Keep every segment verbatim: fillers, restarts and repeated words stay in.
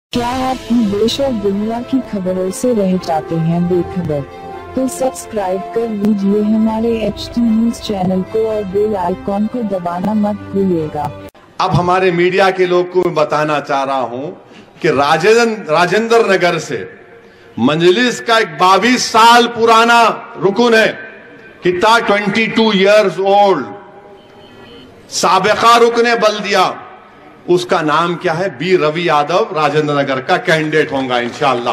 क्या आप देश और दुनिया की खबरों से रह जाते हैं बेखबर? तो सब्सक्राइब कर लीजिए हमारे एच टी न्यूज चैनल को और बेल आइकॉन को दबाना मत भूलिएगा। अब हमारे मीडिया के लोग को मैं बताना चाह रहा हूं कि राजेंद्र राजेंद्र नगर से मजलिस का एक बाईस साल पुराना रुकन है, कितना ट्वेंटी टू ईयर्स ओल्ड साबिका रुकने बल दिया। उसका नाम क्या है? बी रवि यादव राजेंद्र नगर का कैंडिडेट होगा इंशाअल्लाह।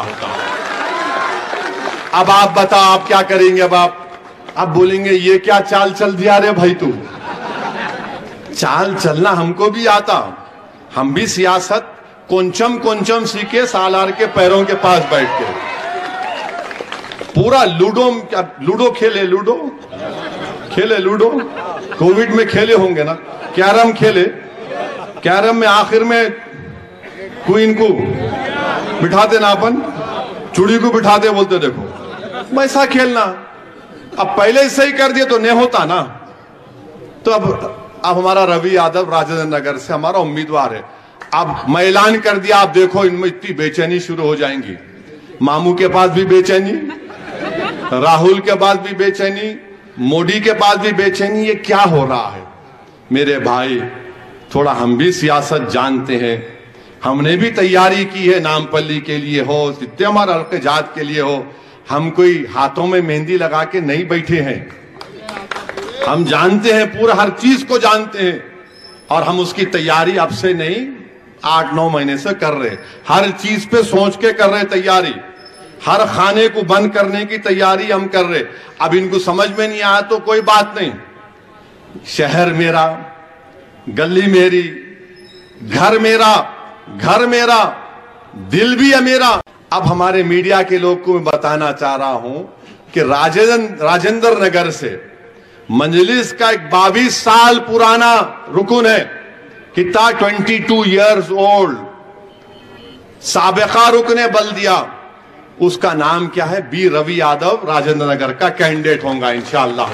अब आप बताओ आप क्या करेंगे? अब आप अब बोलेंगे ये क्या चाल चल दिया रे भाई तू। चाल चलना हमको भी आता, हम भी सियासत कोंचम कोंचम सीखे सालार के पैरों के पास बैठ के। पूरा लूडो लूडो खेले लूडो खेले लूडो कोविड में खेले होंगे ना। कैरम खेले, कैरम में आखिर में क्वीन को बिठाते ना, अपन चूड़ी को बिठाते, बोलते देखो वैसा खेलना। अब पहले ही सही कर दिए तो नहीं होता ना। तो अब अब हमारा रवि यादव राजेंद्र नगर से हमारा उम्मीदवार है। अब मैं ऐलान कर दिया, आप देखो इनमें इतनी बेचैनी शुरू हो जाएंगी। मामू के पास भी बेचैनी, राहुल के पास भी बेचैनी, मोदी के पास भी बेचैनी। ये क्या हो रहा है मेरे भाई? थोड़ा हम भी सियासत जानते हैं, हमने भी तैयारी की है, नामपल्ली के लिए हो, जितने हमारे हल्के जात के लिए हो। हम कोई हाथों में मेहंदी लगा के नहीं बैठे हैं, हम जानते हैं, पूरा हर चीज को जानते हैं। और हम उसकी तैयारी अब से नहीं आठ नौ महीने से कर रहे, हर चीज पे सोच के कर रहे तैयारी। हर खाने को बंद करने की तैयारी हम कर रहे। अब इनको समझ में नहीं आया तो कोई बात नहीं, शहर मेरा, गली मेरी, घर मेरा, घर मेरा, दिल भी है मेरा। अब हमारे मीडिया के लोग को मैं बताना चाह रहा हूं कि राजेंद्र राजेंद्र नगर से मजलिस का एक बाईस साल पुराना रुकन है, कितना ट्वेंटी टू ईयर्स ओल्ड साबिका रुकने बल दिया। उसका नाम क्या है? बी रवि यादव राजेंद्र नगर का कैंडिडेट होगा इंशाअल्लाह।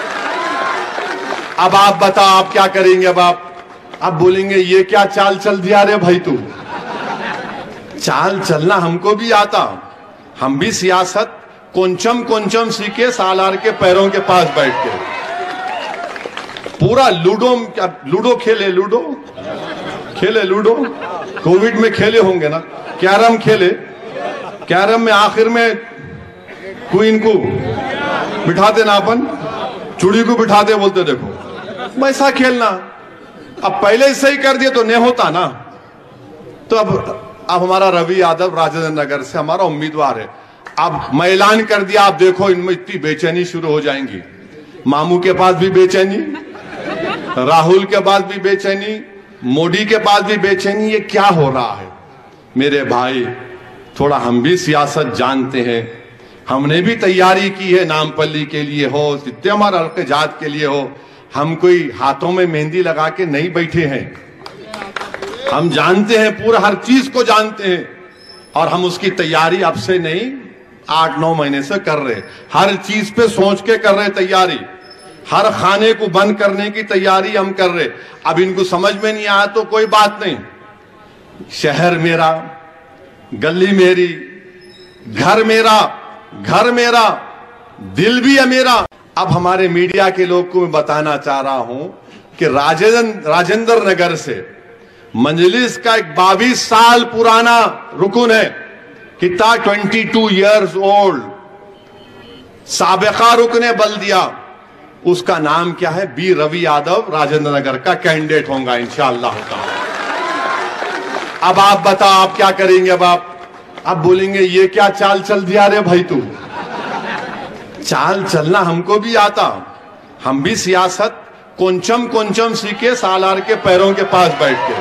अब आप बताओ आप क्या करेंगे? अब आप अब बोलेंगे ये क्या चाल चल दिया रे भाई तू। चाल चलना हमको भी आता, हम भी सियासत कोंचम कोंचम सीखे सालार के पैरों के पास बैठ के। पूरा लूडो लूडो खेले लूडो खेले लूडो कोविड में खेले होंगे ना। कैरम खेले, कैरम में आखिर में क्वीन को बिठाते ना, अपन चूड़ी को बिठाते, बोलते देखो वैसा खेलना। अब पहले ही सही कर दिए तो नहीं होता ना। तो अब अब हमारा रवि यादव राजेंद्र नगर से हमारा उम्मीदवार है। अब मैं ऐलान कर दिया, आप देखो इनमें इतनी बेचैनी शुरू हो जाएंगी। मामू के पास भी बेचैनी, राहुल के पास भी बेचैनी, मोदी के पास भी बेचैनी। ये क्या हो रहा है मेरे भाई? थोड़ा हम भी सियासत जानते हैं, हमने भी तैयारी की है, नामपल्ली के लिए हो, जितने हमारे हल्के जात के लिए हो। हम कोई हाथों में मेहंदी लगा के नहीं बैठे हैं, हम जानते हैं, पूरा हर चीज को जानते हैं। और हम उसकी तैयारी अब से नहीं आठ नौ महीने से कर रहे, हर चीज पे सोच के कर रहे तैयारी। हर खाने को बंद करने की तैयारी हम कर रहे। अब इनको समझ में नहीं आया तो कोई बात नहीं, शहर मेरा, गली मेरी, घर मेरा, घर मेरा, दिल भी है मेरा। अब हमारे मीडिया के लोग को मैं बताना चाह रहा हूं कि राजेंद्र राजेंद्र नगर से मजलिस का एक बाईस साल पुराना रुकन है, कितना ट्वेंटी टू ईयर्स ओल्ड साबिका रुकने बल दिया। उसका नाम क्या है? बी रवि यादव राजेंद्र नगर का कैंडिडेट होगा इंशाअल्लाह। अब आप बताओ आप क्या करेंगे? अब आप अब बोलेंगे ये क्या चाल चल दिया रे भाई तू। चाल चलना हमको भी आता, हम भी सियासत कोंचम कोंचम सीखे सालार के पैरों के पास बैठ के।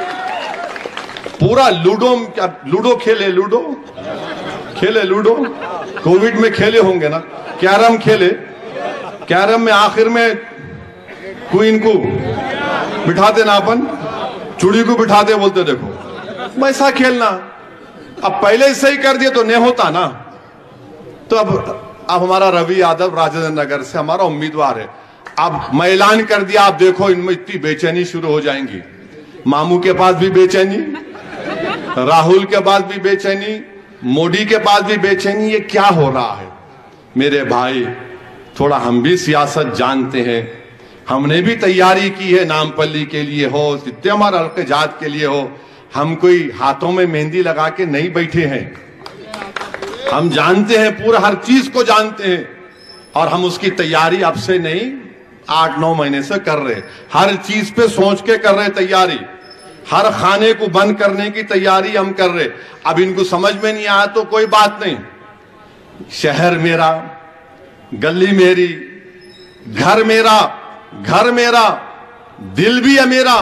पूरा लूडो लूडो खेले लूडो खेले लूडो कोविड में खेले होंगे ना। कैरम खेले, कैरम में आखिर में क्वीन को बिठाते ना, अपन चूड़ी को बिठाते, बोलते देखो वैसा खेलना। अब पहले ही सही कर दिए तो नहीं होता ना। तो अब अब हमारा रवि यादव राजेंद्र नगर से हमारा उम्मीदवार है। अब मैं ऐलान कर दिया, आप देखो इनमें इतनी बेचैनी शुरू हो जाएंगी। मामू के पास भी बेचैनी, राहुल के बाद भी बेचैनी, मोदी के बाद भी बेचैनी। ये क्या हो रहा है मेरे भाई? थोड़ा हम भी सियासत जानते हैं, हमने भी तैयारी की है, नामपल्ली के लिए हो, जितने हमारे हल्के जात के लिए हो। हम कोई हाथों में मेहंदी लगा के नहीं बैठे हैं, हम जानते हैं, पूरा हर चीज को जानते हैं। और हम उसकी तैयारी अब से नहीं, आठ नौ महीने से कर रहे, हर चीज पे सोच के कर रहे तैयारी, हर खाने को बंद करने की तैयारी हम कर रहे। अब इनको समझ में नहीं आया तो कोई बात नहीं, शहर मेरा, गली मेरी, घर मेरा, घर मेरा, दिल भी है मेरा,